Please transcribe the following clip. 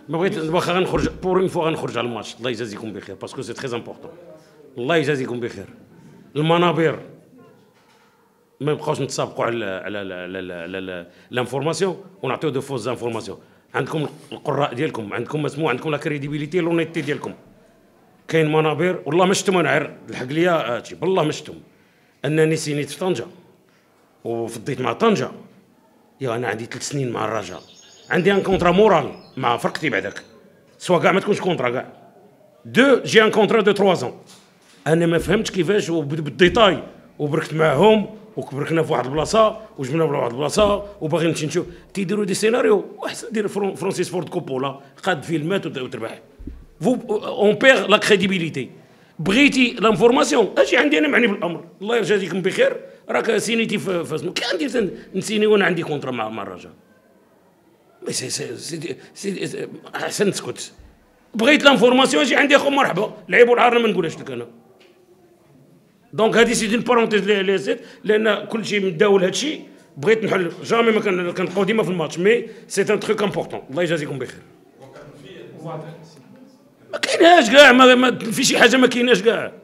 ما بغيت واخا غنخرج بور اون فوا غنخرج على الماتش. الله يجازيكم بخير باسكو سي تري امبورطون. الله يجازيكم بخير. المنابر ما نبقاوش نتسابقوا على لانفورماسيون ونعطيو دو فوز انفورماسيون. عندكم القراء ديالكم، عندكم مسموع، عندكم لا كريديبيليتي لونيتي ديالكم. كاين منابر والله ما شفتهم. انا عير الحق ليا هادشي بالله ما شفتهم. انني سينيت في طنجه وفضيت مع طنجه. يا انا عندي 3 سنين مع الرجاء، عندي ان كونترا مورال مع فرقتي بعداك، سوا كاع ما تكونش كونترا كاع دو جي ان كونترا دو 3 زون. انا ما فهمتش كيفاش بالديتاي وبركت معاهم وكبركنا في واحد البلاصه وجبنا في واحد البلاصه وباغي نمشي نشوف تيديروا دي سيناريو. واحد دير فرانسيس فورد كوبولا قاد فيلمات وتربح. فو اون بيغ لا كريديبيليتي. بغيتي لانفورماسيون اجي عندي انا معني بالامر. الله يجازيكم بخير. راك سينيتي في اسمه كي غندير نسيني وانا عندي كونترا مع الرجاء. سي احسن تسكت. بغيت لانفورماسيون اجي عندي اخو مرحبا. لعيبوا العار ما نقولهاش لك انا. دونك هذه سي دون بارونتيز لي زيت لان كل شيء مداول هذا الشيء بغيت نحل. جامي ما كنبقاو ديما في الماتش مي سي ان تروك امبورطون. الله يجازيكم بخير. ما كايناش كاع ما في شي حاجه ما كايناش كاع.